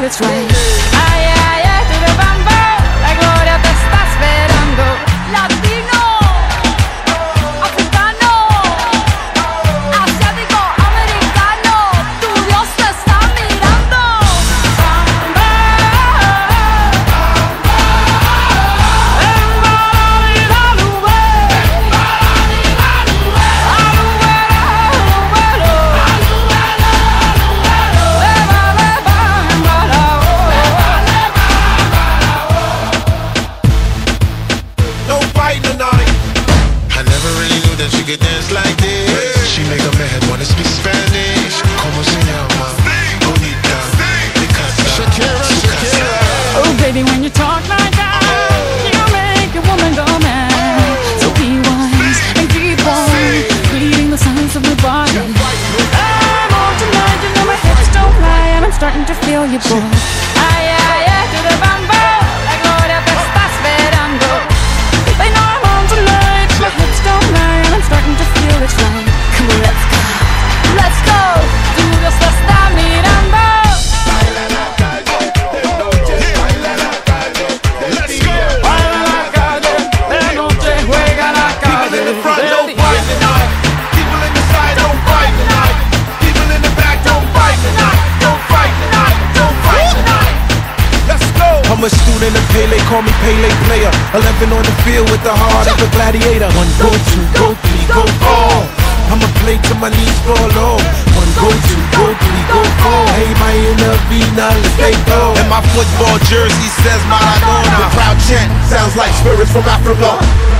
feel it's right. Ay, ay, ay, to the bambo, la gloria te está esperando. Latino, africano, asiático, americano, tu Dios te está mirando. Bamba, she could dance like this. She make a man wanna speak Spanish. Como se llama? Bonita. Shakira, Shakira. oh baby, when you talk like that, you make a woman go mad. So be wise and keep on reading the signs of my body. I'm on tonight, you know my hips don't lie, and I'm starting to feel you, boy. Ay, ay, ay, to the bambo, la gloria te está esperando. They know I'm on tonight, my hips don't lie, and I'm starting to feel it's right. Come on, let's go, let's go. Tu Dios te está mirando. Baila la calle de noche, baila la calle de día. Baila la calle, de noche juega la calle. People in the front don't fight tonight. People in the side don't fight tonight. People in the back don't fight tonight. Don't fight tonight. Don't fight tonight. Let's go. I'm a student of Pele, call me Pele player. 11 on the field with the heart of a gladiator. 1, go, 2, go, 3, go, 4. I'ma play till my knees fall low. 1, go, 2, go, 3, go, 4. Hey, my inner Vina, let's take go. And my football jersey says Maradona. The crowd chant sounds like spirits from Africa.